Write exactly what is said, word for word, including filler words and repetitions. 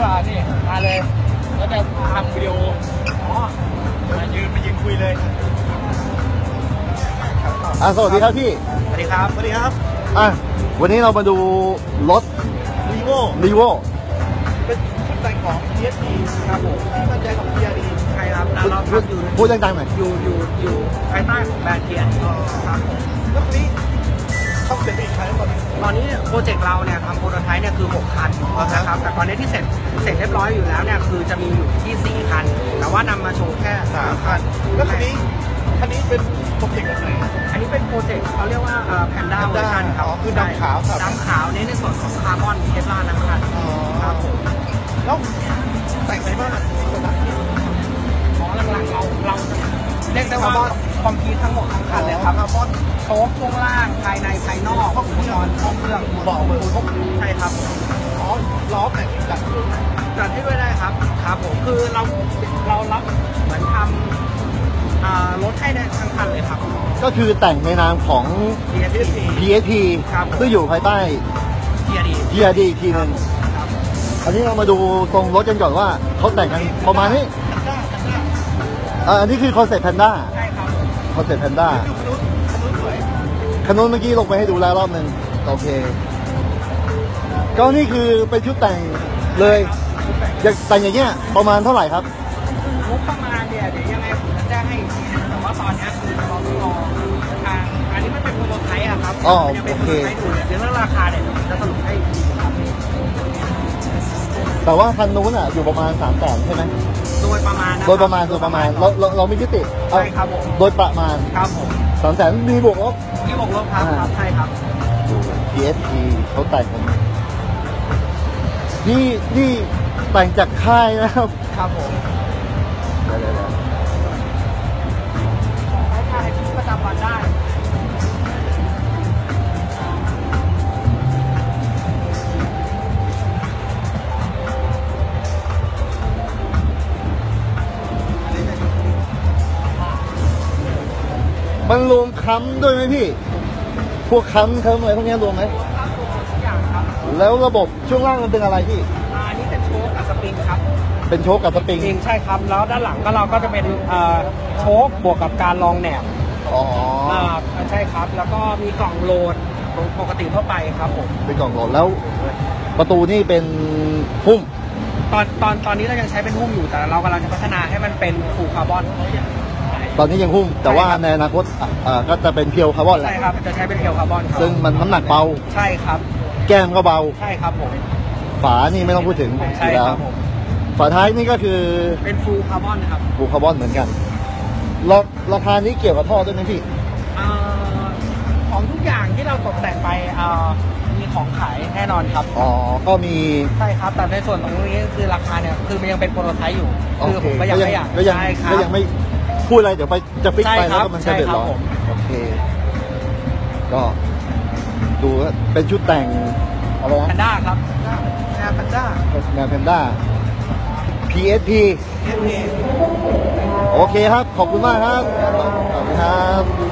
ว่านี่มาเลยแล้วจะทำวิดีโออ๋อมายืนมายืนคุยเลยอ่ะสวัสดีครับพี่สวัสดีครับสวัสดีครับอ่ะวันนี้เรามาดูรถรีโวรีโวเป็นชุดแต่งของ พี เอส พี ครับผมที่ตั้งใจของ พี อาร์ ดี ใช่ครับเราทำอยู่พูดดังๆหน่อยอยู่อยู่อยู่ภายใต้ของแบรนด์ พี อาร์ ดี ครับแล้วทีนี้ต้องเสร็จไปอีกคันตอนนี้ตอนนี้โปรเจกต์เราเนี่ยทำโปรโตไทป์เนี่ยคือหกคันนะครับแต่ตอนนี้ที่เสร็จเสร็จเรียบร้อยอยู่แล้วเนี่ยคือจะมีอยู่ที่สี่คันแต่ว่านำมาโชว์แค่สามคันแล้วทีนี้คันนี้เป็นโปรเจกต์อะไรอันนี้เป็นโปรเจกต์เขาเรียกว่าแพนด้าเวอร์ชันครับคือดำขาวดำขาวในในส่วนของคาร์บอนเทสลานะครับครับผมแล้วแต่งไปบ้างอ๋อหลังๆเราเราเรียกได้ว่าคอมพิวทั้งหมดทั้งคันเลยครับคาร์บอนโชคช่วงล่างภายในภายนอกห้องเครื่องห้องเครื่องเบาะมือพวกใช่ครับอ๋อล้อแต่งจัดจัดให้ด้วยได้ครับครับผมคือเราเรารับเหมือนทำรถให้ได้ทั้งคันเลยครับก็คือแต่งในนามของพี เอส พีพี เอส พี ซึ่งอยู่ภายใต้พี อาร์ ดีพี อาร์ ดี อีกทีนึงอันนี้เรามาดูตรงรถกันก่อนว่าเขาแต่งกันประมาณนี้อันนี้คือคอนเซ็ปต์แพนด้าใช่ครับคอนเซ็ปต์แพนด้าคันนู้นเมื่อกี้ลงไปให้ดูแล้วรอบหนึ่งโอเคก็นี่คือเป็นชุดแต่งเลยอยากแต่งอย่างเงี้ยประมาณเท่าไหร่ครับงบประมาณเนี่ยเดี๋ยวยังไงผมจะแจ้งให้อีกทีนะแต่ว่าตอนนี้คือเราต้องรอทางอันนี้มันเป็นโปรโตไทป์อะครับอ๋อยังเป็นโอเคโปรโตไทป์อยู่เดี๋ยวเรื่องราคาเนี่ยจะสรุปให้อีกทีครับแต่ว่าคันนู้นอ่ะอยู่ประมาณสามแสนใช่ไหมโดยประมาณโดยประมาณโดยประมาณเราเราเราไม่ยึดติดใช่ครับผมโดยประมาณครับผมสามแสนมีบวกลบมีบวกลบครับใช่ครับพี เอส พี เขาแต่งกันนี่นี่แต่งจากค่ายนะครับครับผมใช้ในชีวิตประจำวันได้มันรวมค้ำด้วยไหมพี่พวกค้ำเคิร์มอะไรพวกนี้รวมไหมครับรวมทุกอย่างครับแล้วระบบช่วงล่างมันเป็นอะไรพี่อันนี้เป็นโชคกับสปริงครับเป็นโชคกับสปริงใช่ครับแล้วด้านหลังก็เราก็จะเป็นโชคบวกกับการรองแหนบอ๋อใช่ครับแล้วก็มีกล่องโหลดปกติทั่วไปครับผมเป็นกล่องโหลดแล้วประตูนี่เป็นหุ้มตอนตอนตอนนี้เรายังใช้เป็นหุ้มอยู่แต่เรากำลังจะพัฒนาให้มันเป็นฟูลคาร์บอนตอนนี้ยังหุ้มแต่ว่าในอนาคตก็จะเป็นเพียวคาร์บอนแหละใช่ครับจะใช้เป็นเพียวคาร์บอนซึ่งมันน้ำหนักเบาใช่ครับแก้มก็เบาใช่ครับผมฝานี่ไม่ต้องพูดถึงใช่ครับผมฝาท้ายนี่ก็คือเป็นฟูลคาร์บอนครับฟูลคาร์บอนเหมือนกันราคานี้เกี่ยวกับท่อด้วยไหมพี่ของทุกอย่างที่เราตกแต่งไปมีของขายแน่นอนครับอ๋อก็มีใช่ครับแต่ในส่วนตรงนี้คือราคาเนี่ยคือมันยังเป็นโปรโตไทป์อยู่คือผมก็ยังไม่อยากก็ยังก็ยังไม่พูดอะไรเดี๋ยวไปจะฟิกไปแล้วก็มันจะเดือดร้อนโอเคก็ดูเป็นชุดแต่งอะไรนะแพนด้าครับแนวแพนด้าแนวแพนด้า พี เอส พี โอเคครับขอบคุณมากครับขอบคุณครับ